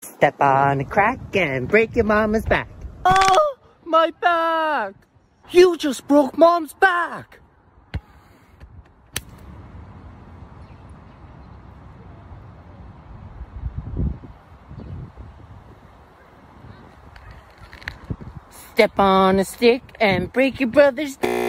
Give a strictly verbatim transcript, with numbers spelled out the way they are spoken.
Step on a crack and break your mama's back. Oh, my back! You just broke Mom's back! Step on a stick and break your brother's